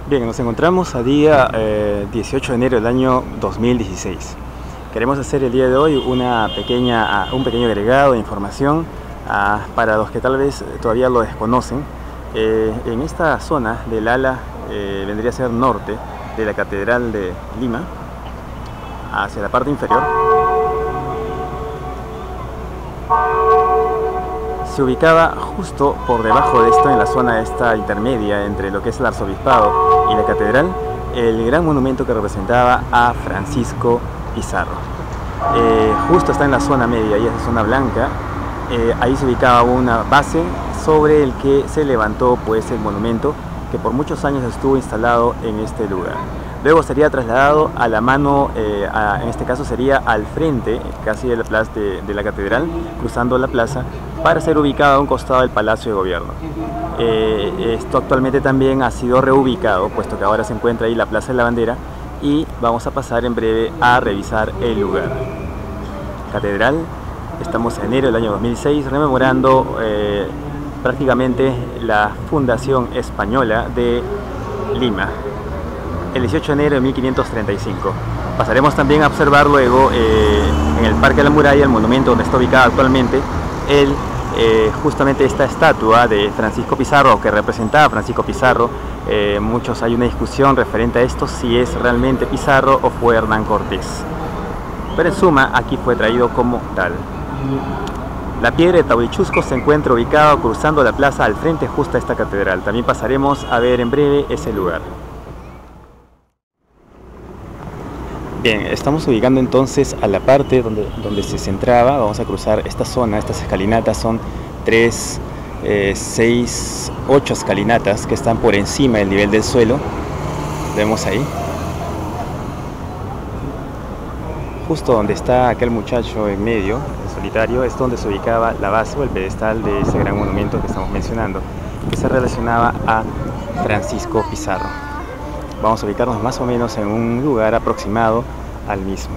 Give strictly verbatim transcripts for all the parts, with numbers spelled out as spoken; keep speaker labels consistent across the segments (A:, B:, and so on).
A: Bien, nos encontramos a día eh, dieciocho de enero del año dos mil dieciséis. Queremos hacer el día de hoy una pequeña, uh, un pequeño agregado de información uh, para los que tal vez todavía lo desconocen. Eh, en esta zona del ala eh, vendría a ser norte de la Catedral de Lima, hacia la parte inferior, se ubicaba justo por debajo de esto, en la zona esta intermedia entre lo que es el arzobispado y la catedral, el gran monumento que representaba a Francisco Pizarro. Eh, justo está en la zona media y esa zona blanca, eh, ahí se ubicaba una base sobre el que se levantó pues el monumento que por muchos años estuvo instalado en este lugar. Luego sería trasladado a la mano, eh, a, en este caso sería al frente, casi de la plaza de, de la catedral, cruzando la plaza, para ser ubicado a un costado del Palacio de Gobierno. Eh, esto actualmente también ha sido reubicado, puesto que ahora se encuentra ahí la Plaza de la Bandera, y vamos a pasar en breve a revisar el lugar. Catedral, estamos en enero del año dos mil seis, rememorando eh, prácticamente la fundación española de Lima, el dieciocho de enero de mil quinientos treinta y cinco. Pasaremos también a observar luego eh, en el Parque de la Muralla, el monumento donde está ubicado actualmente, el, eh, justamente esta estatua de Francisco Pizarro, que representaba a Francisco Pizarro. Eh, muchos hay una discusión referente a esto, si es realmente Pizarro o fue Hernán Cortés. Pero en suma, aquí fue traído como tal. La piedra de Taurichusco se encuentra ubicada cruzando la plaza al frente justo a esta catedral. También pasaremos a ver en breve ese lugar. Bien, estamos ubicando entonces a la parte donde, donde se centraba. Vamos a cruzar esta zona. Estas escalinatas son tres, seis, ocho escalinatas que están por encima del nivel del suelo. Vemos ahí. Justo donde está aquel muchacho en medio, en solitario, es donde se ubicaba la base o el pedestal de ese gran monumento que estamos mencionando, que se relacionaba a Francisco Pizarro. Vamos a ubicarnos más o menos en un lugar aproximado al mismo.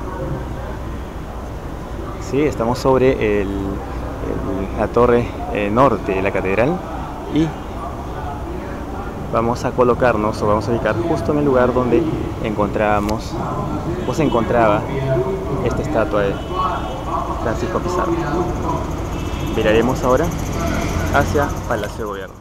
A: Sí, estamos sobre el, el, la torre eh, norte de la catedral y vamos a colocarnos o vamos a ubicar justo en el lugar donde encontrábamos o se encontraba esta estatua de Francisco Pizarro. Miraremos ahora hacia Palacio de Gobierno.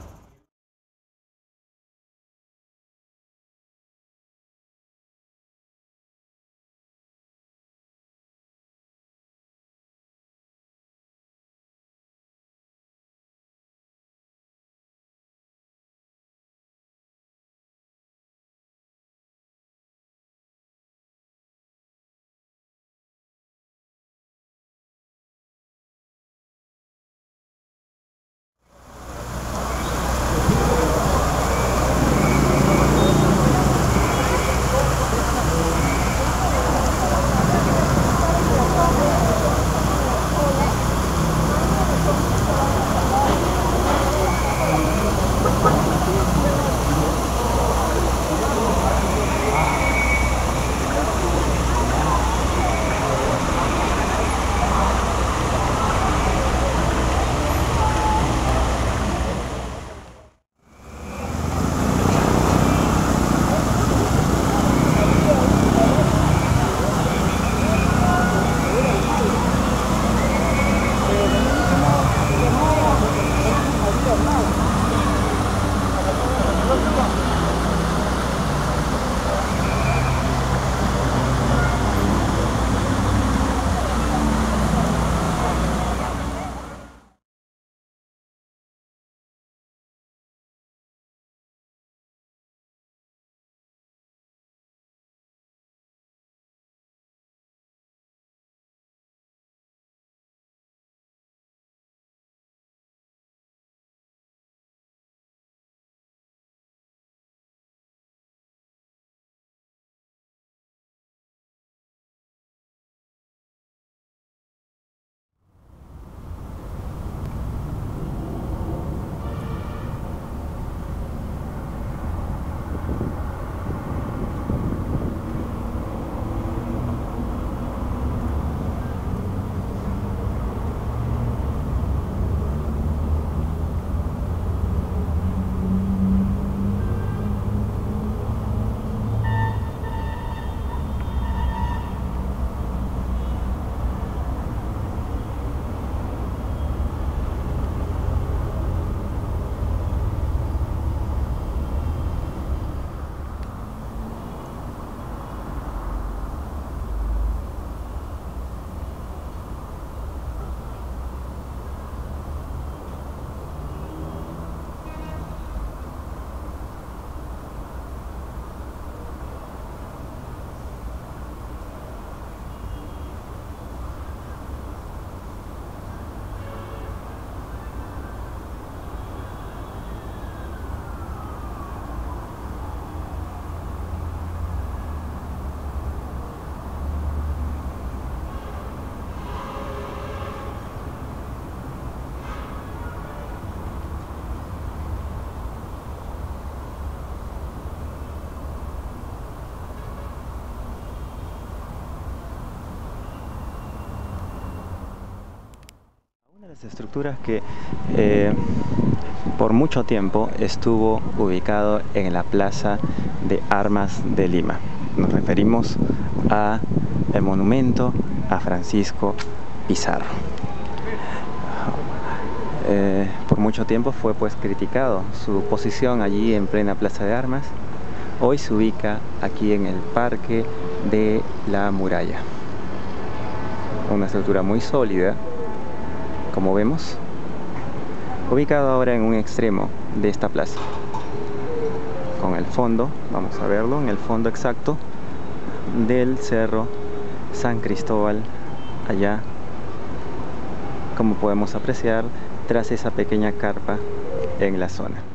A: las estructuras que eh, por mucho tiempo estuvo ubicado en la Plaza de Armas de Lima. Nos referimos a el monumento a Francisco Pizarro. Eh, por mucho tiempo fue pues criticado su posición allí en plena Plaza de Armas. Hoy se ubica aquí en el Parque de la Muralla. Una estructura muy sólida, como vemos, ubicado ahora en un extremo de esta plaza. Con el fondo, vamos a verlo, en el fondo exacto del Cerro San Cristóbal, allá, como podemos apreciar, tras esa pequeña carpa en la zona.